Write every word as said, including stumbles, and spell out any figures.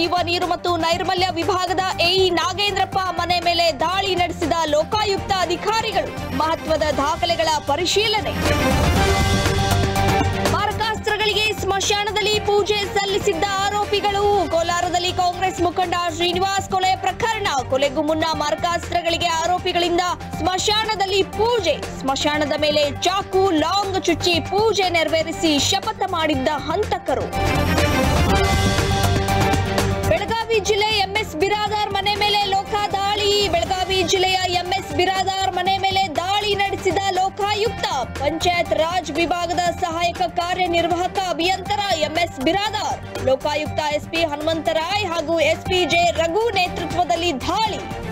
ಕುಡಿಯುವ ನೀರು ಮತ್ತು ನೈರ್ಮಲ್ಯ ವಿಭಾಗದ ಎಇ ನಾಗೇಂದ್ರಪ್ಪ ಮನೆ ಮೇಲೆ ದಾಳಿ ನಡೆಸಿದ ಲೋಕಾಯುಕ್ತ ಅಧಿಕಾರಿಗಳು. ಮಹತ್ವದ ದಾಖಲೆಗಳ ಪರಿಶೀಲನೆ. ಮಾರಕಾಸ್ತ್ರಗಳಿಗೆ ಸ್ಮಶಾನದಲ್ಲಿ ಪೂಜೆ ಸಲ್ಲಿಸಿದ್ದ ಆರೋಪಿಗಳು. ಕೋಲಾರದಲ್ಲಿ ಕಾಂಗ್ರೆಸ್ ಮುಖಂಡ ಶ್ರೀನಿವಾಸ್ ಕೊಲೆ ಪ್ರಕರಣ. ಕೊಲೆಗೂ ಮುನ್ನ ಮಾರಕಾಸ್ತ್ರಗಳಿಗೆ ಆರೋಪಿಗಳಿಂದ ಸ್ಮಶಾನದಲ್ಲಿ ಪೂಜೆ. ಸ್ಮಶಾನದ ಮೇಲೆ ಚಾಕು ಲಾಂಗ್ ಚುಚ್ಚಿ ಪೂಜೆ ನೆರವೇರಿಸಿ ಶಪಥ ಮಾಡಿದ್ದ ಹಂತಕರು. ಬೆಳಗಾವಿ ಜಿಲ್ಲೆ ಎಂಎಸ್ ಬಿರಾದಾರ್ ಮನೆ ಮೇಲೆ ಲೋಕ ದಾಳಿ. ಬೆಳಗಾವಿ ಜಿಲ್ಲೆಯ ಎಂಎಸ್ ಬಿರಾದಾರ್ ಮನೆ ಮೇಲೆ ದಾಳಿ ನಡೆಸಿದ ಲೋಕಾಯುಕ್ತ. ಪಂಚಾಯತ್ ರಾಜ್ ವಿಭಾಗದ ಸಹಾಯಕ ಕಾರ್ಯನಿರ್ವಾಹಕ ಅಭಿಯಂತರ ಎಂಎಸ್ ಬಿರಾದಾರ್. ಲೋಕಾಯುಕ್ತ ಎಸ್ಪಿ ಹನುಮಂತರಾಯ್ ಹಾಗೂ ಎಸ್ಪಿ ಜೆ ರಘು ನೇತೃತ್ವದಲ್ಲಿ ದಾಳಿ.